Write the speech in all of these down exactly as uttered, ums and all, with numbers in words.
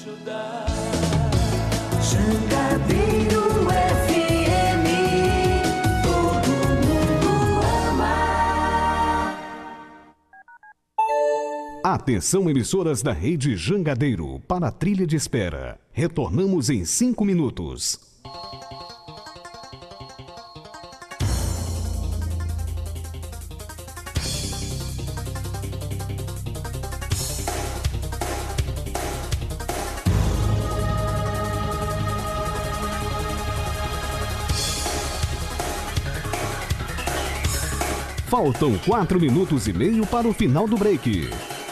ajudar. Jangadeiro F M, todo mundo ama. Atenção, emissoras da rede Jangadeiro, para a trilha de espera. Retornamos em cinco minutos. Faltam quatro minutos e meio para o final do break.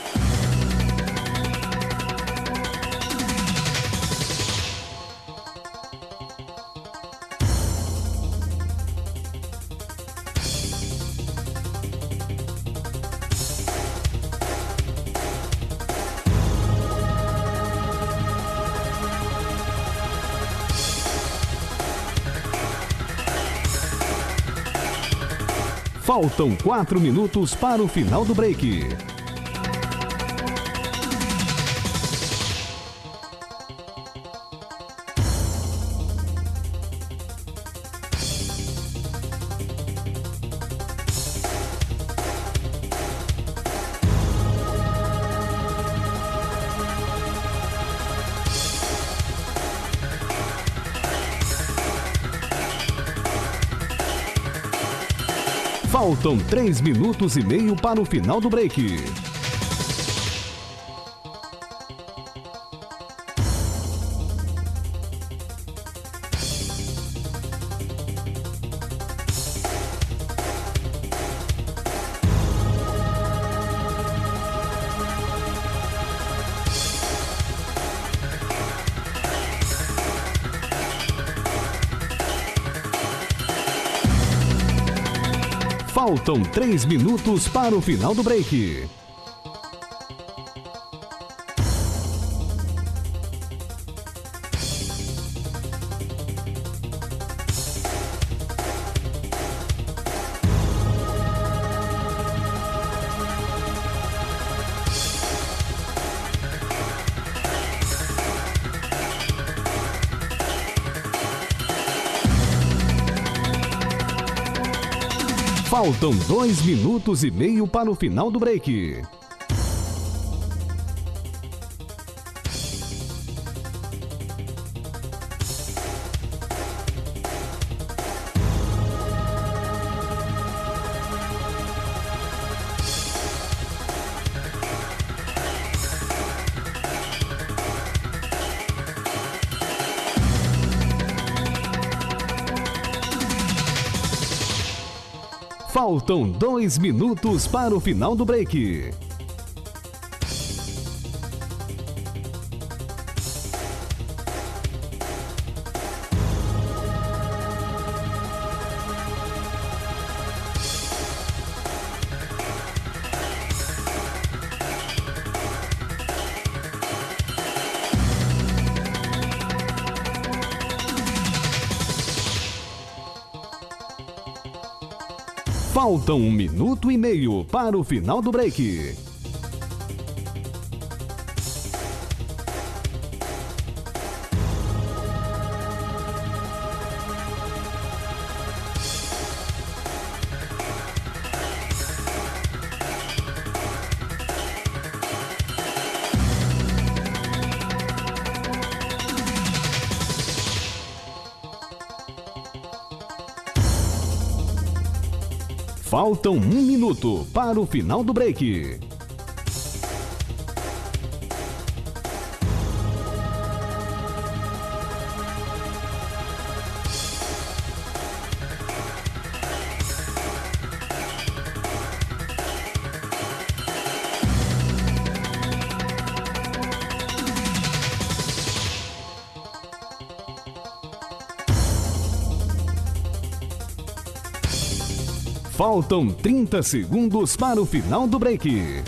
Faltam quatro minutos para o final do break. Faltam três minutos e meio para o final do break. Faltam três minutos para o final do break. Faltam dois minutos e meio para o final do break. Faltam dois minutos para o final do break. Faltam um minuto e meio para o final do break. Faltam um minuto para o final do break. Faltam trinta segundos para o final do break.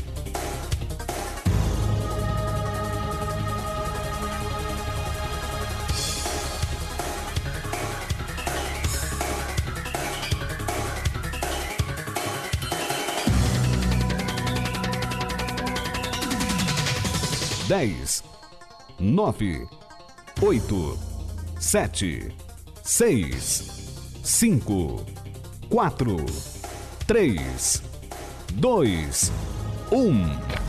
dez, nove oito sete seis cinco quatro três dois um.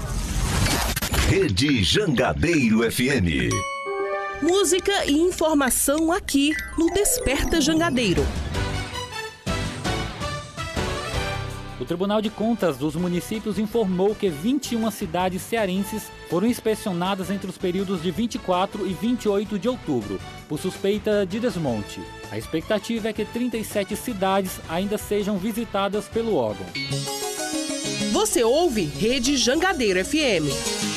Rede Jangadeiro F M. Música e informação aqui no Desperta Jangadeiro. O Tribunal de Contas dos Municípios informou que vinte e uma cidades cearenses foram inspecionadas entre os períodos de vinte e quatro e vinte e oito de outubro, por suspeita de desmonte. A expectativa é que trinta e sete cidades ainda sejam visitadas pelo órgão. Você ouve Rede Jangadeiro F M.